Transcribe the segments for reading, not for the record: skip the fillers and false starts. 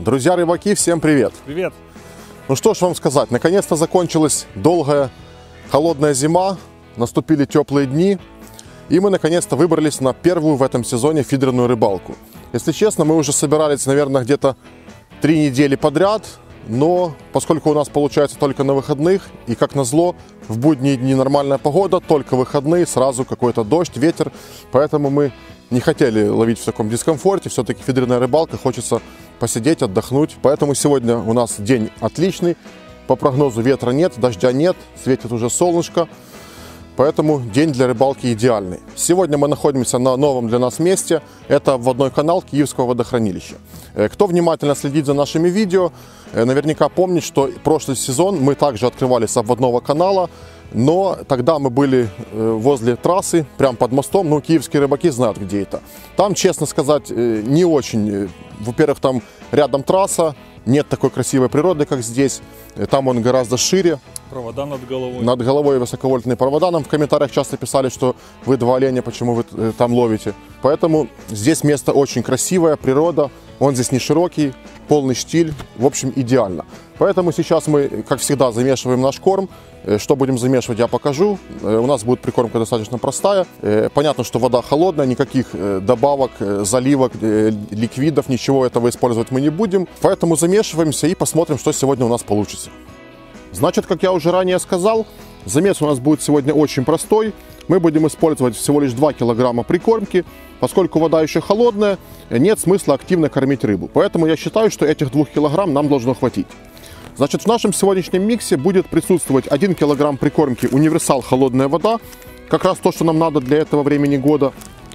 Друзья рыбаки, всем привет! Привет! Ну что ж вам сказать, наконец-то закончилась долгая холодная зима, наступили теплые дни, и мы наконец-то выбрались на первую в этом сезоне фидерную рыбалку. Если честно, мы уже собирались, наверное, где-то 3 недели подряд, но поскольку у нас получается только на выходных, и как назло, в будние дни нормальная погода, только выходные, сразу какой-то дождь, ветер, поэтому мы не хотели ловить в таком дискомфорте, все-таки фидерная рыбалка, хочется посидеть, отдохнуть, поэтому сегодня у нас день отличный, по прогнозу ветра нет, дождя нет, светит уже солнышко, поэтому день для рыбалки идеальный. Сегодня мы находимся на новом для нас месте, это обводной канал Киевского водохранилища. Кто внимательно следит за нашими видео, наверняка помнит, что прошлый сезон мы также открывали с обводного канала, но тогда мы были возле трассы, прямо под мостом, ну, киевские рыбаки знают, где это. Там, честно сказать, не очень, во-первых, там рядом трасса, нет такой красивой природы, как здесь, там он гораздо шире. Провода над головой. Над головой высоковольтные провода. Нам в комментариях часто писали, что вы 2 оленя, почему вы там ловите. Поэтому здесь место очень красивое, природа, он здесь не широкий, полный штиль, в общем, идеально. Поэтому сейчас мы, как всегда, замешиваем наш корм. Что будем замешивать, я покажу. У нас будет прикормка достаточно простая. Понятно, что вода холодная, никаких добавок, заливок, ликвидов, ничего этого использовать мы не будем. Поэтому замешиваемся и посмотрим, что сегодня у нас получится. Значит, как я уже ранее сказал, замес у нас будет сегодня очень простой. Мы будем использовать всего лишь 2 килограмма прикормки. Поскольку вода еще холодная, нет смысла активно кормить рыбу. Поэтому я считаю, что этих 2 килограмм нам должно хватить. Значит, в нашем сегодняшнем миксе будет присутствовать 1 килограмм прикормки универсал холодная вода. Как раз то, что нам надо для этого времени года.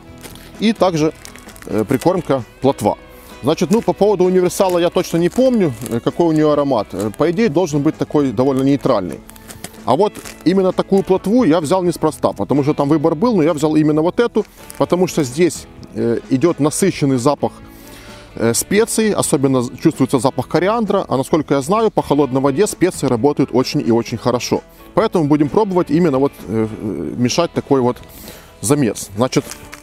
И также прикормка плотва. Значит, ну, по поводу универсала я точно не помню, какой у нее аромат. По идее, должен быть такой довольно нейтральный. А вот именно такую плотву я взял неспроста, потому что там выбор был, но я взял именно вот эту, потому что здесь идет насыщенный запах специй, особенно чувствуется запах кориандра, а насколько я знаю, по холодной воде специи работают очень и очень хорошо. Поэтому будем пробовать именно вот мешать такой вот замес. Значит,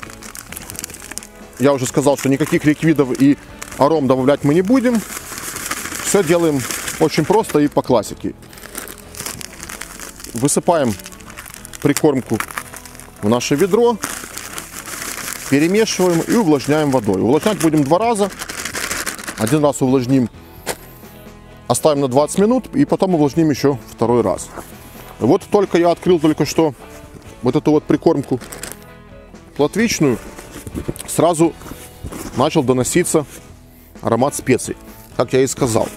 я уже сказал, что никаких ликвидов и аром добавлять мы не будем. Все делаем очень просто и по классике. Высыпаем прикормку в наше ведро, перемешиваем и увлажняем водой. Увлажнять будем 2 раза. 1 раз увлажним, оставим на 20 минут и потом увлажним еще 2 раз. Вот только я открыл только что вот эту вот прикормку плотвичную, сразу начал доноситься аромат специй, как я и сказал.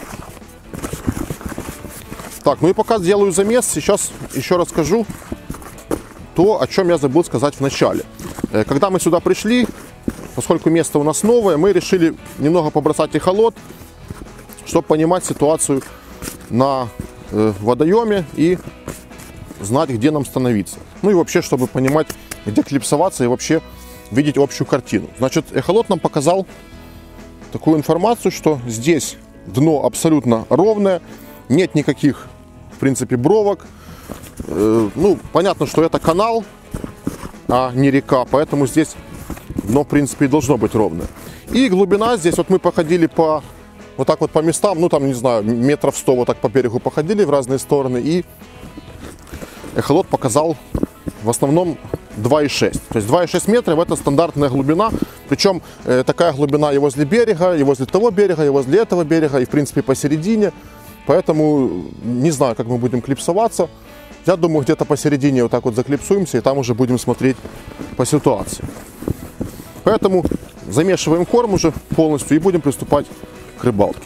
Так, ну и пока сделаю замес, сейчас еще расскажу то, о чем я забыл сказать в начале. Когда мы сюда пришли, поскольку место у нас новое, мы решили немного побросать эхолот, чтобы понимать ситуацию на водоеме и знать, где нам становиться. Ну и вообще, чтобы понимать, где клипсоваться и вообще видеть общую картину. Значит, эхолот нам показал такую информацию, что здесь дно абсолютно ровное, нет никаких, в принципе, бровок. Ну, понятно, что это канал, а не река, поэтому здесь дно, в принципе, и должно быть ровное. И глубина здесь, вот мы походили по, вот так вот по местам, ну, там, не знаю, метров 100 вот так по берегу походили в разные стороны, и эхолот показал в основном 2,6. То есть 2,6 метров это стандартная глубина, причем такая глубина и возле берега, и возле того берега, и возле этого берега, и, в принципе, посередине. Поэтому не знаю, как мы будем клипсоваться. Я думаю, где-то посередине вот так вот заклипсуемся, и там уже будем смотреть по ситуации. Поэтому замешиваем корм уже полностью и будем приступать к рыбалке.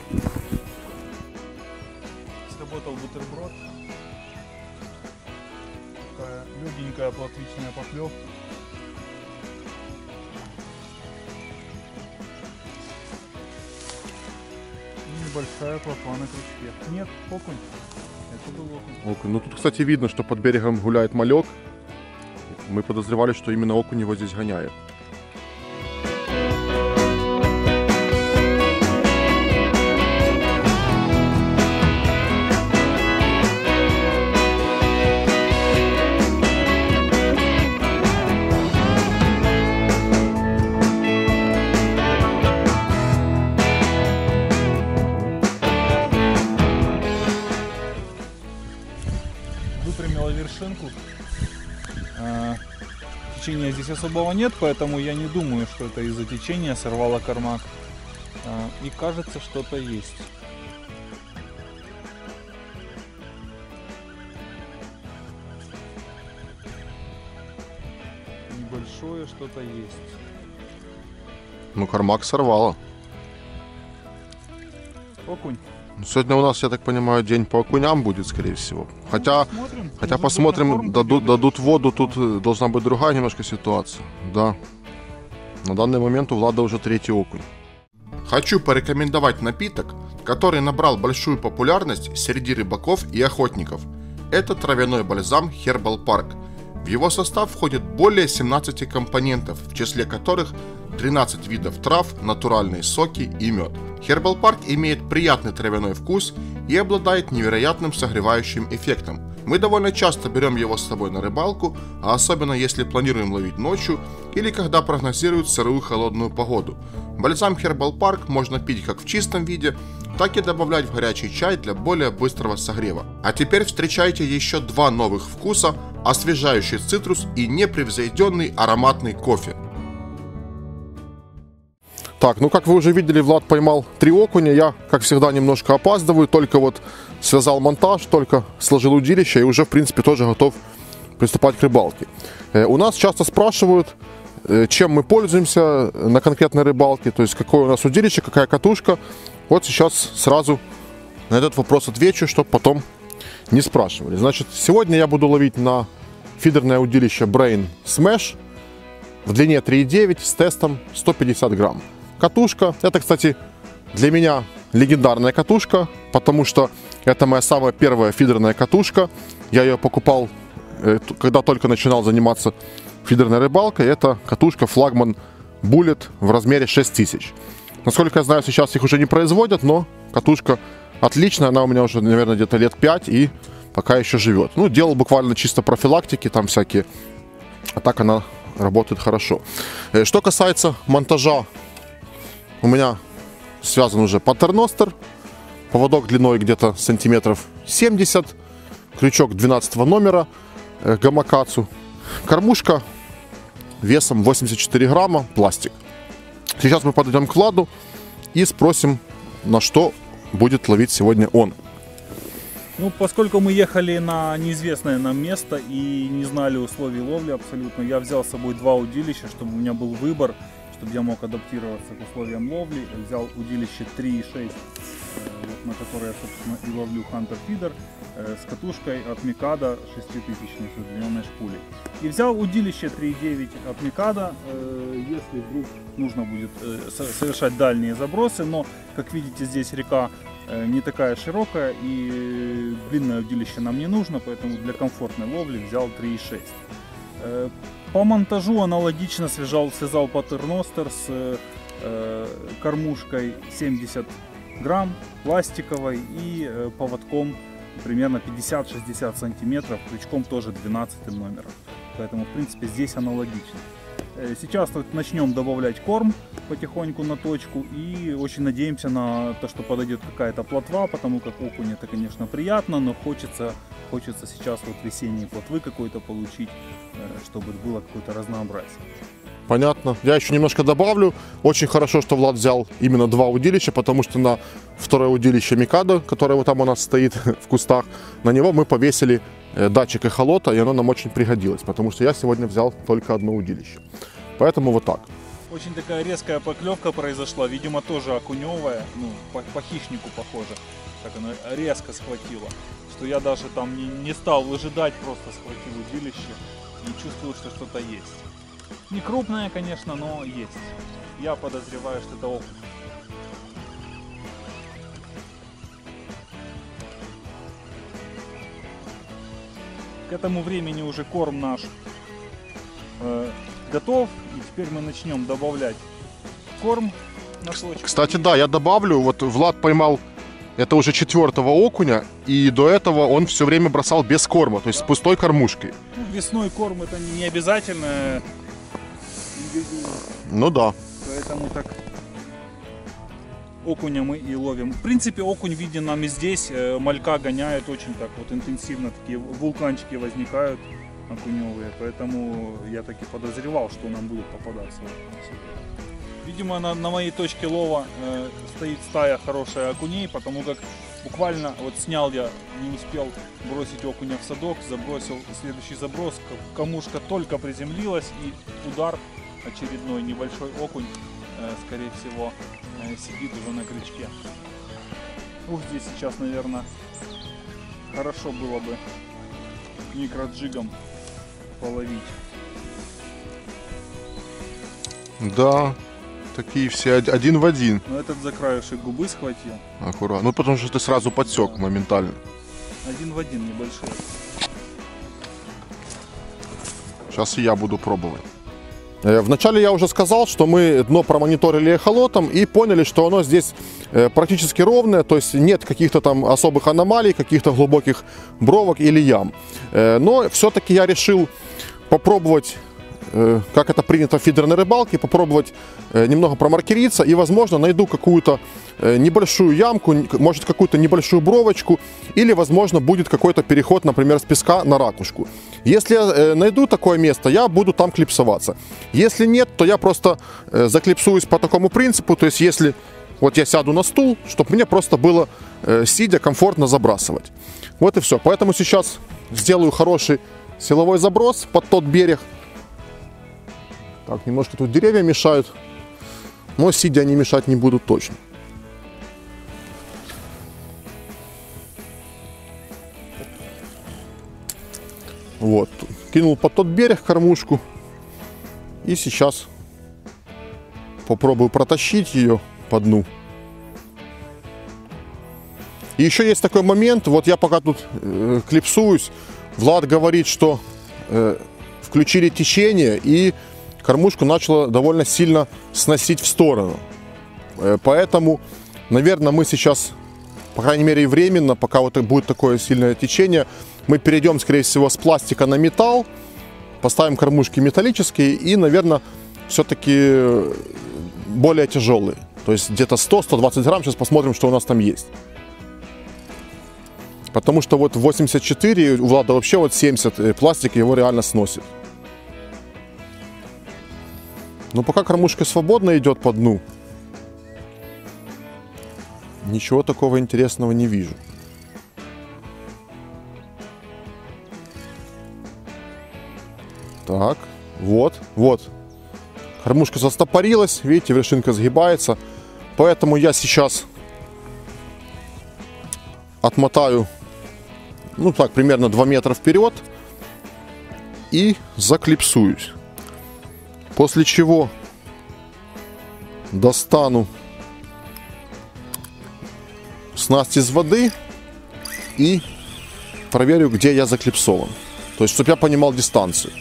Сработал бутерброд. Такая легенькая плотвичная поклевка. Небольшая плотва на крючке. Нет, окунь. Это был окунь. Окунь. Ну тут, кстати, видно, что под берегом гуляет малек. Мы подозревали, что именно окунь его здесь гоняет. выпрямила вершинку. Течения здесь особого нет, поэтому я не думаю, что это из-за течения сорвало кармак. И кажется, что-то есть. Небольшое что-то есть. Ну, кармак сорвало. Окунь. Сегодня у нас, я так понимаю, день по окуням будет, скорее всего. Хотя посмотрим, дадут воду, тут должна быть другая немножко ситуация. Да. На данный момент у Влада уже 3-й окунь. Хочу порекомендовать напиток, который набрал большую популярность среди рыбаков и охотников. Это травяной бальзам Herbal Park. В его состав входит более 17 компонентов, в числе которых 13 видов трав, натуральные соки и мед. Herbal Park имеет приятный травяной вкус и обладает невероятным согревающим эффектом. Мы довольно часто берем его с собой на рыбалку, а особенно если планируем ловить ночью или когда прогнозируют сырую холодную погоду. Бальзам Herbal Park можно пить как в чистом виде, так и добавлять в горячий чай для более быстрого согрева. А теперь встречайте еще 2 новых вкуса: освежающий цитрус и непревзойденный ароматный кофе. Так, ну как вы уже видели, Влад поймал 3 окуня. Я, как всегда, немножко опаздываю. Только вот связал монтаж, только сложил удилище и уже, в принципе, тоже готов приступать к рыбалке. У нас часто спрашивают, чем мы пользуемся на конкретной рыбалке, то есть какое у нас удилище, какая катушка. Вот сейчас сразу на этот вопрос отвечу, чтобы потом не спрашивали. Значит, сегодня я буду ловить на фидерное удилище Brain Smash в длине 3,9 с тестом 150 грамм. Катушка, это, кстати, для меня легендарная катушка, потому что это моя самая первая фидерная катушка. Я ее покупал, когда только начинал заниматься фидерной рыбалкой. Это катушка флагман Bullet в размере 6000. Насколько я знаю, сейчас их уже не производят, но катушка отличная. Она у меня уже, наверное, где-то лет 5 и пока еще живет. Ну, делал буквально чисто профилактики, там всякие. А так она работает хорошо. Что касается монтажа, у меня связан уже паттерностер. Поводок длиной где-то сантиметров 70. Крючок 12 номера гамакацу. Кормушка весом 84 грамма, пластик. Сейчас мы подойдем к Владу и спросим, на что будет ловить сегодня он. Ну, поскольку мы ехали на неизвестное нам место и не знали условий ловли абсолютно, я взял с собой 2 удилища, чтобы у меня был выбор, чтобы я мог адаптироваться к условиям ловли. Взял удилище 3,6, на которое я, собственно, и ловлю Hunter Feeder, с катушкой от Mikado 6000 с удлиненной шпулей. И взял удилище 3,9 от Mikado, если вдруг нужно будет совершать дальние забросы, но, как видите, здесь река не такая широкая и длинное удилище нам не нужно, поэтому для комфортной ловли взял 3,6. По монтажу аналогично связал паттерностер с кормушкой 70 грамм пластиковой и поводком примерно 50-60 сантиметров, крючком тоже 12 номером. Поэтому, в принципе, здесь аналогично. Сейчас вот начнем добавлять корм потихоньку на точку и очень надеемся на то, что подойдет какая-то плотва, потому как окунь это, конечно, приятно, но хочется сейчас вот весенние плотвы какой-то получить, чтобы было какое-то разнообразие. Понятно. Я еще немножко добавлю. Очень хорошо, что Влад взял именно 2 удилища, потому что на второе удилище Mikado, которое вот там у нас стоит в кустах, на него мы повесили датчик эхолота, и оно нам очень пригодилось, потому что я сегодня взял только 1 удилище. Поэтому вот так. Очень такая резкая поклевка произошла, видимо, тоже окуневая, ну, по хищнику похоже. Так она резко схватила, что я даже там не стал выжидать, просто схватил удилище и чувствую, что что-то есть. Не крупная, конечно, но есть. Я подозреваю, что это окунь. К этому времени уже корм наш готов. И теперь мы начнем добавлять корм на точку. Кстати, да, я добавлю. Вот Влад поймал, это уже 4-го окуня. И до этого он все время бросал без корма, то есть с пустой кормушкой. Ну, весной корм это не обязательно. Ну да. Поэтому так окуня мы и ловим. В принципе, окунь виден нам и здесь. Малька гоняет очень так вот интенсивно, такие вулканчики возникают окуневые. Поэтому я таки подозревал, что нам будут попадаться. Видимо, на моей точке лова стоит стая хорошая окуней, потому как буквально вот снял я, не успел бросить окуня в садок, забросил следующий заброс, камушка только приземлилась и удар, очередной небольшой окунь, скорее всего, сидит уже на крючке. Ух, здесь сейчас, наверное, хорошо было бы микроджигом половить. Да, такие все один в один. Но этот за краешек губы схватил. Аккуратно. Ну потому что ты сразу подсек моментально. Один в один небольшой. Сейчас и я буду пробовать. Вначале я уже сказал, что мы дно промониторили эхолотом и поняли, что оно здесь практически ровное, то есть нет каких-то там особых аномалий, каких-то глубоких бровок или ям. Но все-таки я решил попробовать, как это принято в фидерной рыбалке, попробовать немного промаркериться и, возможно, найду какую-то небольшую ямку, может какую-то небольшую бровочку или, возможно, будет какой-то переход, например, с песка на ракушку. Если я найду такое место, я буду там клипсоваться. Если нет, то я просто заклипсуюсь по такому принципу, то есть если вот я сяду на стул, чтобы мне просто было, сидя, комфортно забрасывать. Вот и все. Поэтому сейчас сделаю хороший силовой заброс под тот берег. Так, немножко тут деревья мешают, но сидя они мешать не будут точно. Вот, кинул под тот берег кормушку и сейчас попробую протащить ее по дну. И еще есть такой момент, вот я пока тут клипсуюсь, Влад говорит, что включили течение и кормушку начало довольно сильно сносить в сторону. Поэтому, наверное, мы сейчас, по крайней мере, и временно, пока вот будет такое сильное течение, мы перейдем, скорее всего, с пластика на металл, поставим кормушки металлические и, наверное, все-таки более тяжелые. То есть где-то 100-120 грамм. Сейчас посмотрим, что у нас там есть. Потому что вот 84, у Влада вообще вот 70, пластик его реально сносит. Но пока кормушка свободно идет по дну, ничего такого интересного не вижу. Так, вот. Кормушка застопорилась, видите, вершинка сгибается. Поэтому я сейчас отмотаю, ну так, примерно 2 метра вперед и заклипсуюсь. После чего достану снасть из воды и проверю, где я заклипсован. То есть, чтобы я понимал дистанцию.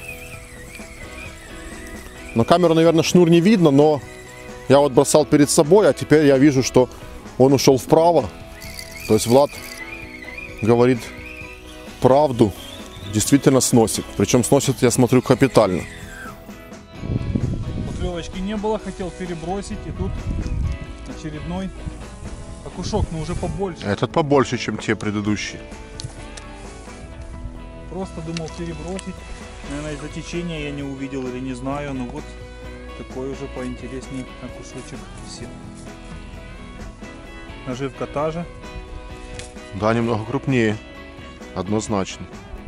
На камеру, наверное, шнур не видно, но я вот бросал перед собой, а теперь я вижу, что он ушел вправо. То есть Влад говорит правду, действительно сносит. Причем сносит, я смотрю, капитально. Поклевочки не было, хотел перебросить, и тут очередной окушок, но уже побольше. Этот побольше, чем те предыдущие. Просто думал перебросить. Наверное, из-за течения я не увидел или не знаю, но вот такой уже поинтересней окушочек сел. Наживка та же. Да, немного крупнее. Однозначно.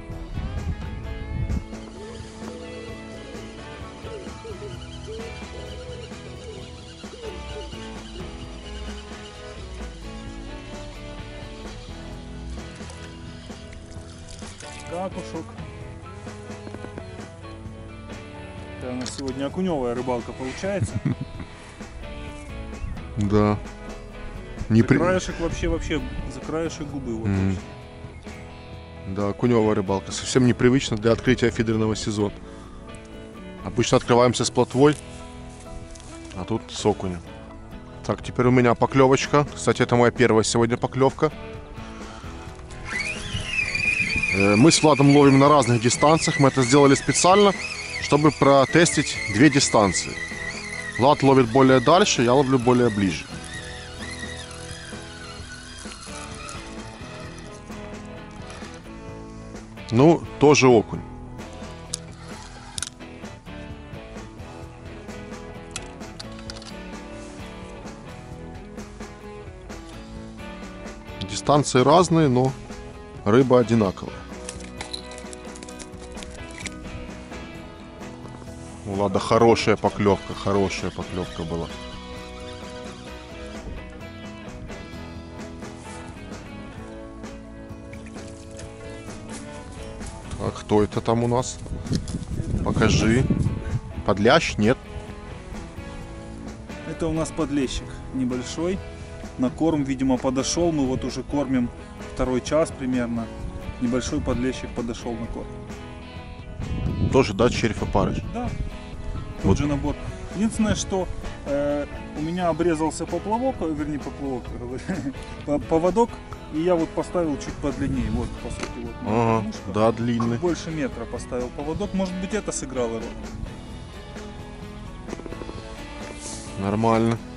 Окушок. Это у нас сегодня окуневая рыбалка получается. Да. Краешек вообще за краешек губы. Вот да, окуневая рыбалка. Совсем непривычно для открытия фидерного сезона. Обычно открываемся с плотвой, а тут с окунем. Так, теперь у меня поклевочка. Кстати, это моя первая сегодня поклевка. Мы с Владом ловим на разных дистанциях. Мы это сделали специально, чтобы протестить 2 дистанции. Влад ловит более дальше, я ловлю более ближе. Ну, тоже окунь. Дистанции разные, но рыба одинаковая. Ладно, хорошая поклевка была. А кто это там у нас? Покажи. Подлящ? Нет. Это у нас подлещик небольшой. На корм, видимо, подошел. Мы вот уже кормим 2-й час примерно. Небольшой подлещик подошел на корм. Тоже, да, червь опарыш? Да, тот же набор. Единственное, что у меня обрезался поплавок, вернее поплавок, поводок, и я вот поставил чуть подлиннее. Вот, по сути, вот. Ага, Мушка. да, длинный. Больше метра поставил поводок. Может быть, это сыграло роль. Нормально.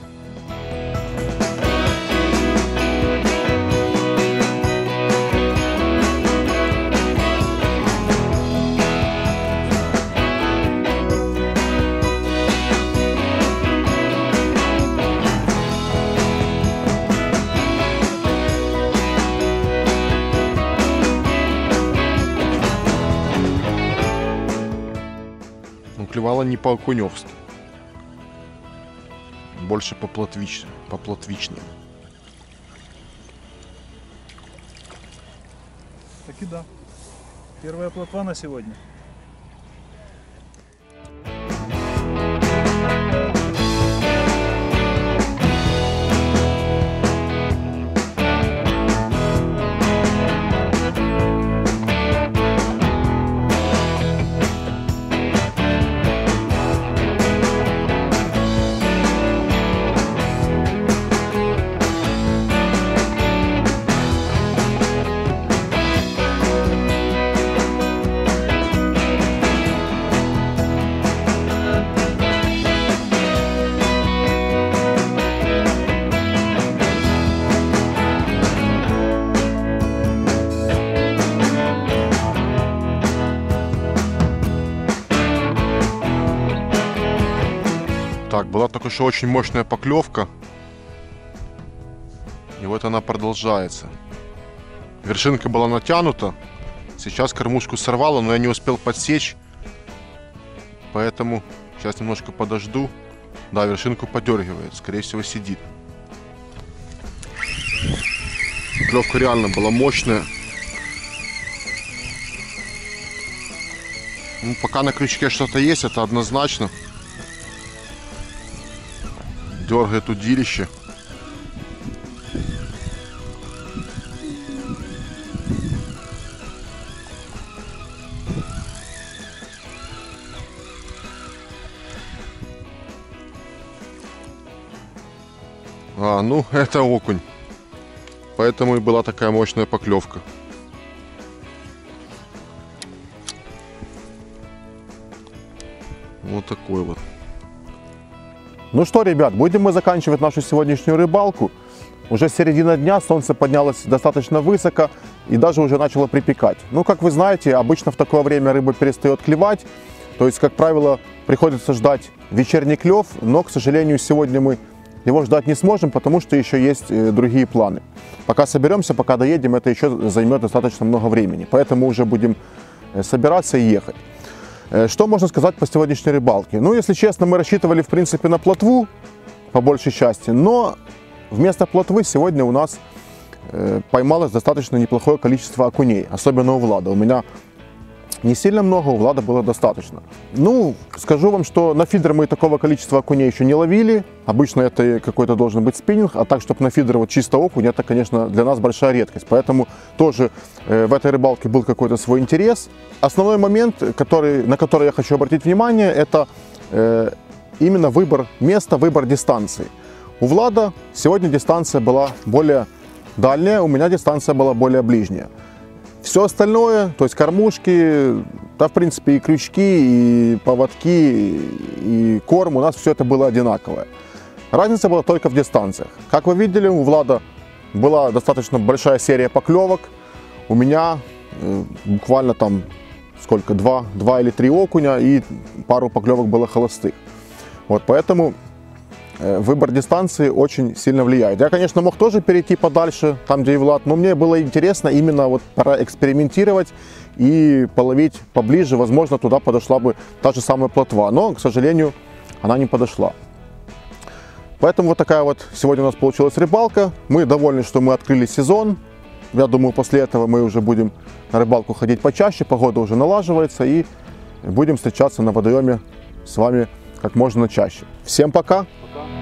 Ну, клевала не по-окуневски. Больше по-плотвичнее. Так и да. Первая плотва на сегодня. Так, была только что очень мощная поклевка. И вот она продолжается. Вершинка была натянута. Сейчас кормушку сорвало, но я не успел подсечь. Поэтому сейчас немножко подожду. Да, вершинку подергивает. Скорее всего, сидит. Поклевка реально была мощная. Ну, пока на крючке что-то есть, это однозначно. Дергает удилище. Ну это окунь. Поэтому и была такая мощная поклевка. Вот такой вот. Ну что, ребят, будем мы заканчивать нашу сегодняшнюю рыбалку. Уже середина дня, солнце поднялось достаточно высоко и даже уже начало припекать. Ну, как вы знаете, обычно в такое время рыба перестает клевать. То есть, как правило, приходится ждать вечерний клев, но, к сожалению, сегодня мы его ждать не сможем, потому что еще есть другие планы. Пока соберемся, пока доедем, это еще займет достаточно много времени. Поэтому уже будем собираться и ехать. Что можно сказать по сегодняшней рыбалке? Ну, если честно, мы рассчитывали, в принципе, на плотву, по большей части, но вместо плотвы сегодня у нас поймалось достаточно неплохое количество окуней, особенно у Влада. У меня не сильно много, у Влада было достаточно. Ну, скажу вам, что на фидер мы такого количества окуней еще не ловили. Обычно это какой-то должен быть спиннинг, а так, чтобы на фидер вот чисто окунь, это, конечно, для нас большая редкость. Поэтому тоже в этой рыбалке был какой-то свой интерес. Основной момент, на который я хочу обратить внимание, это именно выбор места, выбор дистанции. У Влада сегодня дистанция была более дальняя, у меня дистанция была более ближняя. Все остальное, то есть кормушки, да, в принципе, и крючки, и поводки, и корм, у нас все это было одинаковое. Разница была только в дистанциях. Как вы видели, у Влада была достаточно большая серия поклевок. У меня буквально там сколько, 2 или 3 окуня и пару поклевок было холостых. Вот, поэтому выбор дистанции очень сильно влияет. Я, конечно, мог тоже перейти подальше, там, где и Влад, но мне было интересно именно вот проэкспериментировать и половить поближе. Возможно, туда подошла бы та же самая плотва, но, к сожалению, она не подошла. Поэтому вот такая вот сегодня у нас получилась рыбалка. Мы довольны, что мы открыли сезон. Я думаю, после этого мы уже будем на рыбалку ходить почаще, погода уже налаживается, и будем встречаться на водоеме с вами как можно чаще. Всем пока! Пока.